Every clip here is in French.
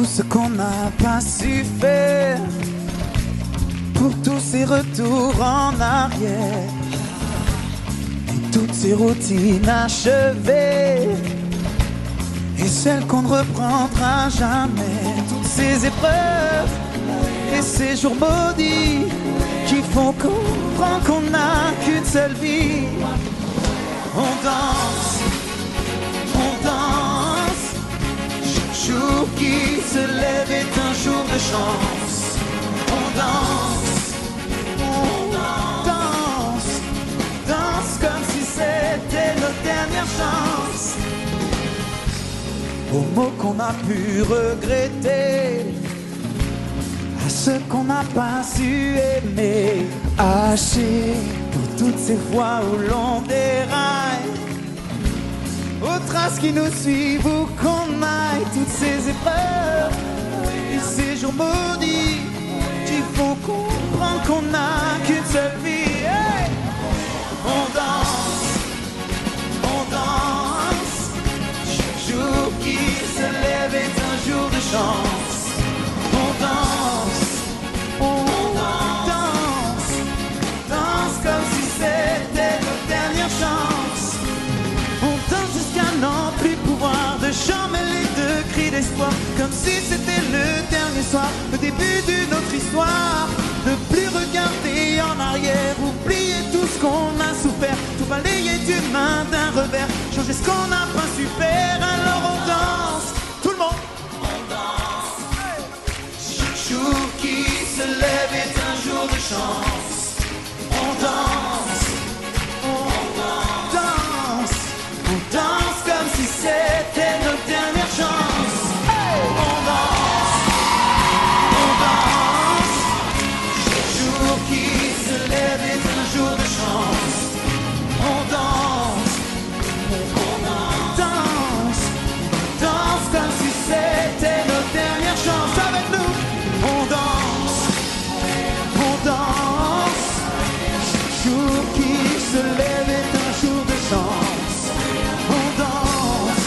tout ce qu'on n'a pas su faire, pour tous ces retours en arrière et toutes ces routines achevées et celles qu'on ne reprendra jamais. Toutes ces épreuves et ces jours maudits qui font comprendre qu'on n'a qu'une seule vie. On danse, chaque jour qui se lève est un jour de chance. On danse, danse comme si c'était notre dernière chance. Aux mots qu'on a pu regretter, à ceux qu'on n'a pas su aimer, haché pour toutes ces fois où l'on déraille, aux traces qui nous suivent où qu'on aille, toutes ces épreuves et ces jours maudits qui font comprendre qu'on n'a qu'une seule vie. Hey! On danse, chaque jour qui se lève est un jour de chance. On danse comme si c'était notre dernière chance. On danse jusqu'à n'en plus pouvoir, de chants mêlés de cris d'espoir, comme si c'était le dernier soir, le début d'une autre histoire. Ne plus regarder en arrière, oublier tout ce qu'on a souffert, tout balayer d'une main d'un revers, changer ce qu'on n'a pas su faire. Alors on danse, tout le monde. Chaque jour qui se lève est un jour de chance. On danse, comme si c'était notre dernière chance. Hey! On danse, chaque jour qui se lève est un jour de chance. On danse, comme si c'était notre dernière chance. Avec nous, on danse, chaque jour qui se lève est un jour de chance. On danse,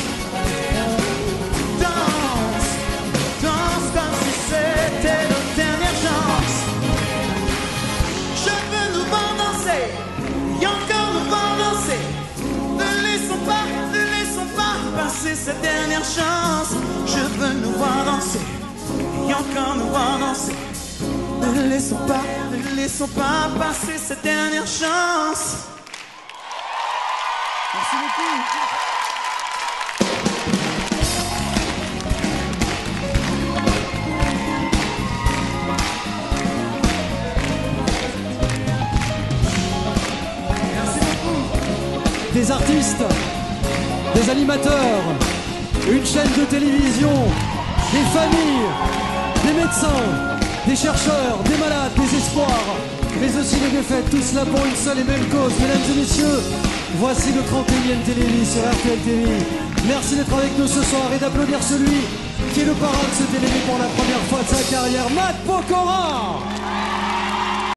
comme si c'était notre dernière chance. Je veux nous voir danser, et encore nous voir danser. Ne laissons pas passer cette dernière chance. Je veux nous voir danser, et encore nous voir danser. Ne laissons pas passer cette dernière chance. Merci beaucoup. Des artistes, des animateurs, une chaîne de télévision, des familles, des médecins, des chercheurs, des malades, des espoirs, mais aussi des défaites, tout cela pour une seule et même cause. Mesdames et messieurs, voici le 31e Télévis sur RTL TV. Merci d'être avec nous ce soir et d'applaudir celui qui est le parrain de ce Télévis pour la première fois de sa carrière, Matt Pokora.